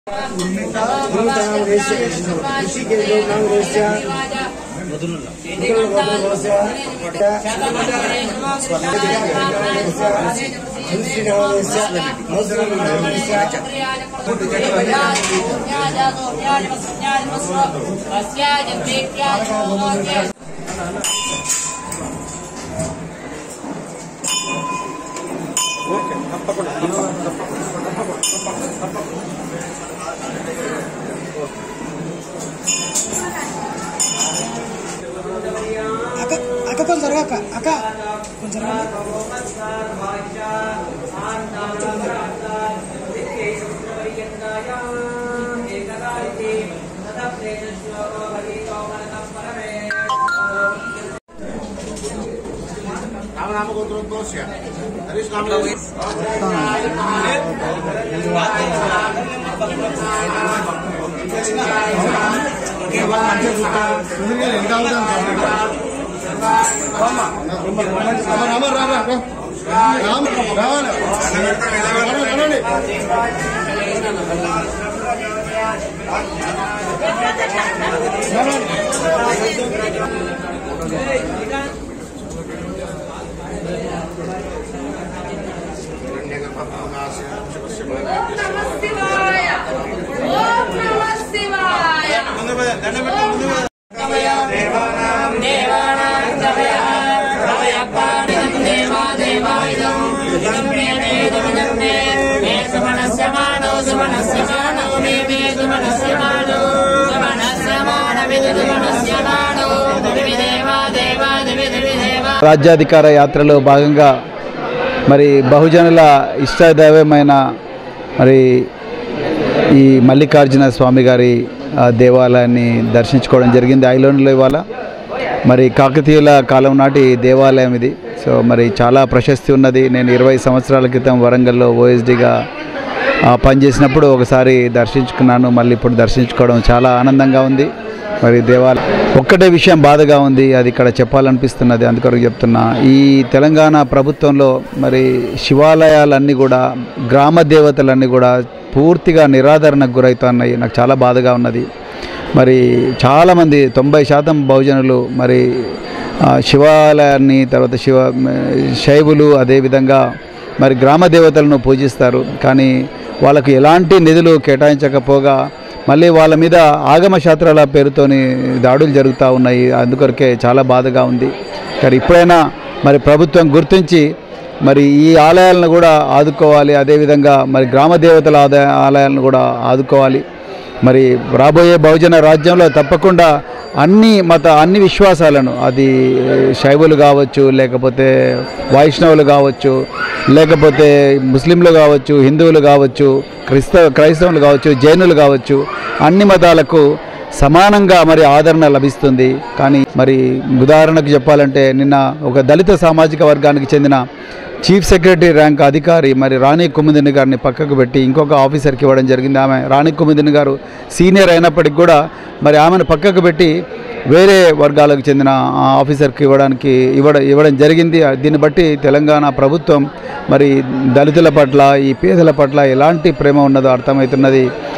అక్క కొంచెం జరగక అక్క కొంచెం రాజ్యాధికార యాత్రలో భాగంగా మరి బహుజనుల ఇష్టదైవమైన మరి ఈ మల్లికార్జున స్వామి గారి దేవాలయాన్ని దర్శించుకోవడం జరిగింది. ఐలోన్లో ఇవాళ మరి కాకతీయుల కాలం నాటి దేవాలయం ఇది. సో మరి చాలా ప్రశస్తి ఉన్నది. నేను 20 సంవత్సరాల క్రితం వరంగల్లో ఓఎస్డీగా పనిచేసినప్పుడు ఒకసారి దర్శించుకున్నాను. మళ్ళీ ఇప్పుడు దర్శించుకోవడం చాలా ఆనందంగా ఉంది. మరి దేవాలయం ఒక్కటే విషయం బాధగా ఉంది, అది ఇక్కడ చెప్పాలనిపిస్తున్నది, అందుకొరకు చెప్తున్నా. ఈ తెలంగాణ ప్రభుత్వంలో మరి శివాలయాలన్నీ కూడా, గ్రామ దేవతలన్నీ కూడా పూర్తిగా నిరాదరణకు గురవుతున్నాయి. నాకు చాలా బాధగా ఉన్నది. మరి చాలామంది 90% బహుజనులు మరి శివాలయాన్ని, తర్వాత శైవులు అదేవిధంగా మరి గ్రామ దేవతలను పూజిస్తారు. కానీ వాళ్ళకు ఎలాంటి నిధులు కేటాయించకపోగా మళ్ళీ వాళ్ళ మీద ఆగమ శాస్త్రాల పేరుతోని దాడులు జరుగుతూ ఉన్నాయి. అందుకొరకే చాలా బాధగా ఉంది. కానీ ఇప్పుడైనా మరి ప్రభుత్వం గుర్తించి మరి ఈ ఆలయాలను కూడా ఆదుకోవాలి. అదేవిధంగా మరి గ్రామ దేవతల ఆలయాలను కూడా ఆదుకోవాలి. మరి రాబోయే బహుజన రాజ్యంలో తప్పకుండా అన్ని విశ్వాసాలను, అది శైవులు కావచ్చు, లేకపోతే వైష్ణవులు కావచ్చు, లేకపోతే ముస్లింలు కావచ్చు, హిందువులు కావచ్చు, క్రైస్తవులు కావచ్చు, జైనులు కావచ్చు, అన్ని మతాలకు సమానంగా మరి ఆదరణ లభిస్తుంది. కానీ మరి ఉదాహరణకు చెప్పాలంటే నిన్న ఒక దళిత సామాజిక వర్గానికి చెందిన చీఫ్ సెక్రటరీ ర్యాంక్ అధికారి మరి రాణి కుముదిని గారిని పక్కకు పెట్టి ఇంకొక ఆఫీసర్కి ఇవ్వడం జరిగింది. ఆమె రాణి కుముదిని గారు సీనియర్ అయినప్పటికీ కూడా మరి ఆమెను పక్కకు పెట్టి వేరే వర్గాలకు చెందిన ఆఫీసర్కి ఇవ్వడం జరిగింది. దీన్ని బట్టి తెలంగాణ ప్రభుత్వం మరి దళితుల పట్ల, ఈ పేదల పట్ల ఎలాంటి ప్రేమ ఉన్నదో అర్థమవుతున్నది.